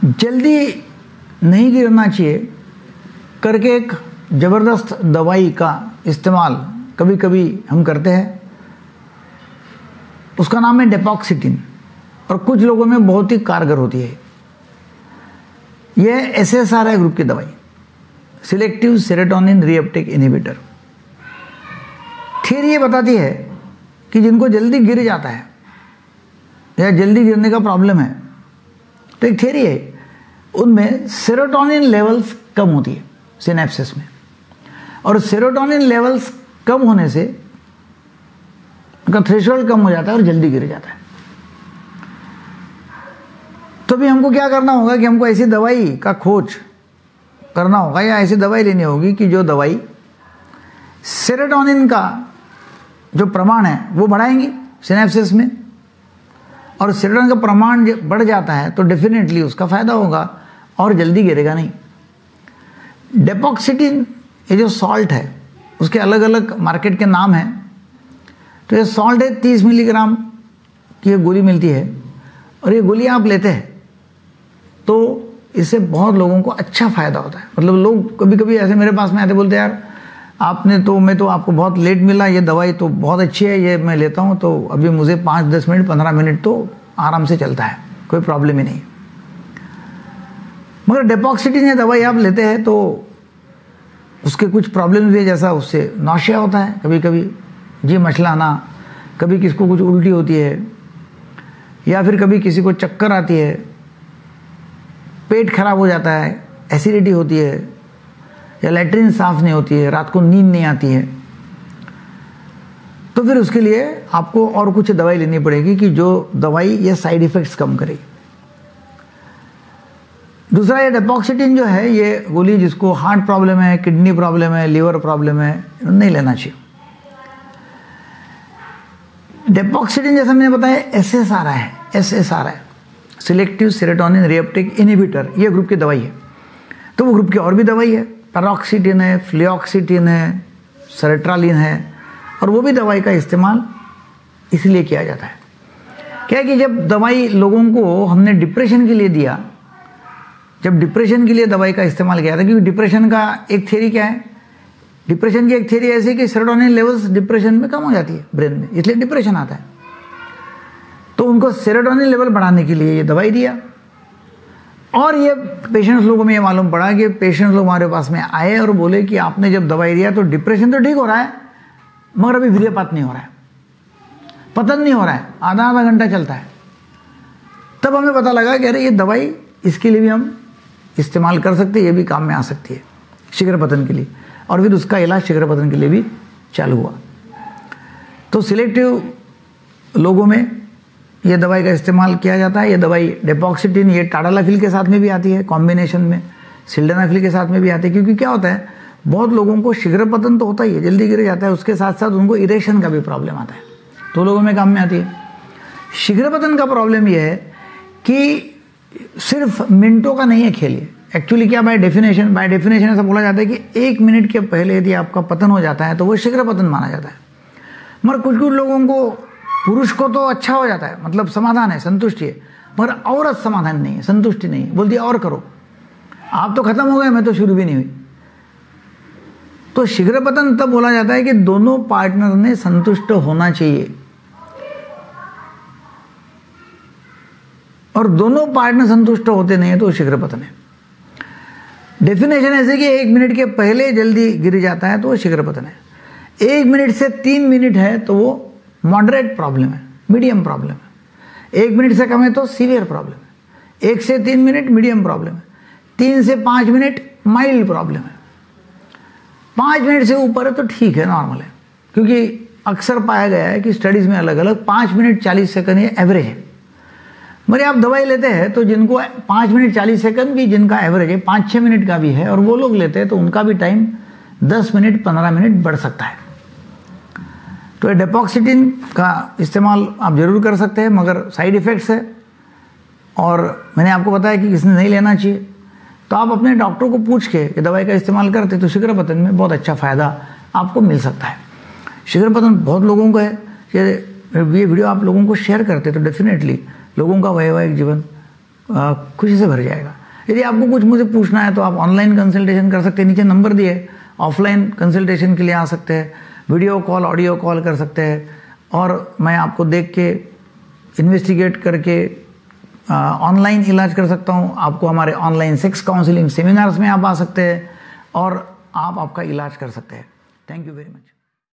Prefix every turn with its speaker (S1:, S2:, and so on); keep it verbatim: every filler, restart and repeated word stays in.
S1: जल्दी नहीं गिरना चाहिए करके एक ज़बरदस्त दवाई का इस्तेमाल कभी कभी हम करते हैं। उसका नाम है डेपोक्सिटिन और कुछ लोगों में बहुत ही कारगर होती है। यह S S R I group की दवाई, selective serotonin reuptake inhibitor. Theory ये बताती है कि जिनको जल्दी गिर जाता है या जल्दी गिरने का प्रॉब्लम है, तो एक थियरी है उनमें सेरोटोनिन लेवल्स कम होती है सिनेप्सिस में, और सेरोटोनिन लेवल्स कम होने से उनका थ्रेशोल्ड कम हो जाता है और जल्दी गिर जाता है। तो भी हमको क्या करना होगा कि हमको ऐसी दवाई का खोज करना होगा या ऐसी दवाई लेनी होगी कि जो दवाई सेरोटोनिन का जो प्रमाण है वो बढ़ाएंगी सिनेप्सिस में, और सेरोटोनिन का प्रमाण बढ़ जाता है तो डेफिनेटली उसका फायदा होगा और जल्दी गिरेगा नहीं। डेपोक्सिटिन ये जो सॉल्ट है उसके अलग अलग मार्केट के नाम हैं। तो ये सॉल्ट है तीस मिलीग्राम की ये गोली मिलती है, और ये गोली आप लेते हैं तो इससे बहुत लोगों को अच्छा फ़ायदा होता है। मतलब लोग कभी कभी ऐसे मेरे पास में आते, बोलते यार आपने तो मैं तो आपको बहुत लेट मिला, ये दवाई तो बहुत अच्छी है, ये मैं लेता हूँ तो अभी मुझे पाँच दस मिनट पंद्रह मिनट तो आराम से चलता है, कोई प्रॉब्लम ही नहीं। मगर डेपोक्सिटिन ये दवाई आप लेते हैं तो उसके कुछ प्रॉब्लम भी है, जैसा उससे नौशिया होता है, कभी कभी जी मचलाना, कभी किसको कुछ उल्टी होती है, या फिर कभी किसी को चक्कर आती है, पेट खराब हो जाता है, एसिडिटी होती है, या लैट्रिन साफ नहीं होती है, रात को नींद नहीं आती है। तो फिर उसके लिए आपको और कुछ दवाई लेनी पड़ेगी कि जो दवाई ये साइड इफ़ेक्ट्स कम करेगी। दूसरा, ये डेपोक्सिटिन जो है ये गोली जिसको हार्ट प्रॉब्लम है, किडनी प्रॉब्लम है, लीवर प्रॉब्लम है, नहीं लेना चाहिए। डेपोक्सिटिन जैसा मैंने बताया एस एस आर आई है, S S R I selective serotonin reuptake inhibitor, ये ग्रुप की दवाई है। तो वो ग्रुप की और भी दवाई है, पैरोक्सिटिन है, फ्लिऑक्सिटिन है, सेरेट्रालिन है, और वो भी दवाई का इस्तेमाल इसलिए किया जाता है क्या है कि जब दवाई लोगों को हमने डिप्रेशन के लिए दिया, जब डिप्रेशन के लिए दवाई का इस्तेमाल किया था, क्योंकि डिप्रेशन का एक थ्योरी क्या है, डिप्रेशन की एक थ्योरी ऐसी कि सेरोटोनिन लेवल्स डिप्रेशन में कम हो जाती है ब्रेन में, इसलिए डिप्रेशन आता है। तो उनको सेरोटोनिन लेवल बढ़ाने के लिए ये दवाई दिया, और ये पेशेंट्स लोगों में ये मालूम पड़ा कि पेशेंट्स लोग हमारे पास में आए और बोले कि आपने जब दवाई दिया तो डिप्रेशन तो ठीक हो रहा है, मगर अभी वीर्यपात नहीं हो रहा है, पतन नहीं हो रहा है, आधा आधा घंटा चलता है। तब हमें पता लगा कि अरे ये दवाई इसके लिए भी हम इस्तेमाल कर सकते हैं, ये भी काम में आ सकती है शीघ्र पतन के लिए, और फिर उसका इलाज शीघ्र पतन के लिए भी चालू हुआ। तो सिलेक्टिव लोगों में ये दवाई का इस्तेमाल किया जाता है। ये दवाई डेपोक्सिटिन ये टाडालाफिल के साथ में भी आती है, कॉम्बिनेशन में सिल्डेनाफिल के साथ में भी आती है, क्योंकि क्या होता है बहुत लोगों को शीघ्र पतन तो होता ही है, जल्दी गिर जाता है, उसके साथ साथ उनको इरेक्शन का भी प्रॉब्लम आता है, तो लोगों में काम में आती है। शीघ्र पतन का प्रॉब्लम यह है कि सिर्फ मिनटों का नहीं है खेल। एक्चुअली क्या बाय डेफिनेशन बाय डेफिनेशन ऐसा बोला जाता है कि एक मिनट के पहले यदि आपका पतन हो जाता है तो वो शीघ्र पतन माना जाता है। मगर कुछ कुछ लोगों को, पुरुष को तो अच्छा हो जाता है, मतलब समाधान है, संतुष्टि है, मगर औरत समाधान नहीं है, संतुष्टि नहीं है, बोलती है और करो, आप तो खत्म हो गए, मैं तो शुरू भी नहीं हुई। तो शीघ्र पतन तब बोला जाता है कि दोनों पार्टनर ने संतुष्ट होना चाहिए, और दोनों पार्टनर संतुष्ट होते नहीं है तो शीघ्र पतन है। डेफिनेशन ऐसे कि एक मिनट के पहले जल्दी गिर जाता है तो वो शीघ्र पतन है, एक मिनट से तीन मिनट है तो वो मॉडरेट प्रॉब्लम है, मीडियम प्रॉब्लम है, एक मिनट से कम है तो सीवियर प्रॉब्लम है, एक से तीन मिनट मीडियम प्रॉब्लम है, तीन से पाँच मिनट माइल्ड प्रॉब्लम है, पाँच मिनट से ऊपर है तो ठीक है, नॉर्मल है। क्योंकि अक्सर पाया गया है कि स्टडीज़ में अलग अलग पाँच मिनट चालीस सेकंड ये एवरेज है। मगर आप दवाई लेते हैं तो जिनको पाँच मिनट चालीस सेकंड भी जिनका एवरेज है, पाँच छः मिनट का भी है, और वो लोग लेते हैं तो उनका भी टाइम दस मिनट पंद्रह मिनट बढ़ सकता है। तो डेपोक्सिटिन का इस्तेमाल आप जरूर कर सकते हैं, मगर साइड इफ़ेक्ट्स है, और मैंने आपको बताया कि किसने नहीं लेना चाहिए। तो आप अपने डॉक्टर को पूछ के ये दवाई का इस्तेमाल करते तो शीघ्र पतन में बहुत अच्छा फ़ायदा आपको मिल सकता है। शीघ्र पतन बहुत लोगों को है, ये वीडियो आप लोगों को शेयर करते तो डेफिनेटली लोगों का वैवाहिक जीवन खुशी से भर जाएगा। यदि आपको कुछ मुझे पूछना है तो आप ऑनलाइन कंसल्टेशन कर सकते हैं, नीचे नंबर दिए, ऑफलाइन कंसल्टेशन के लिए आ सकते हैं, वीडियो कॉल ऑडियो कॉल कर सकते हैं और मैं आपको देख के इन्वेस्टिगेट करके ऑनलाइन इलाज कर सकता हूँ। आपको हमारे ऑनलाइन सेक्स काउंसलिंग सेमिनार्स में आप आ सकते हैं और आप आपका इलाज कर सकते हैं। Thank you very much.